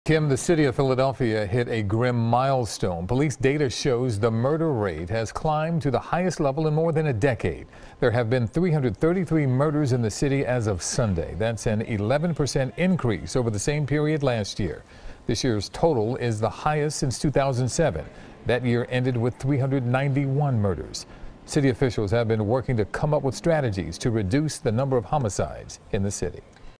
Kim, the city of Philadelphia hit a grim milestone. Police data shows the murder rate has climbed to the highest level in more than a decade. There have been 333 murders in the city as of Sunday. That's an 11% increase over the same period last year. This year's total is the highest since 2007. That year ended with 391 murders. City officials have been working to come up with strategies to reduce the number of homicides in the city.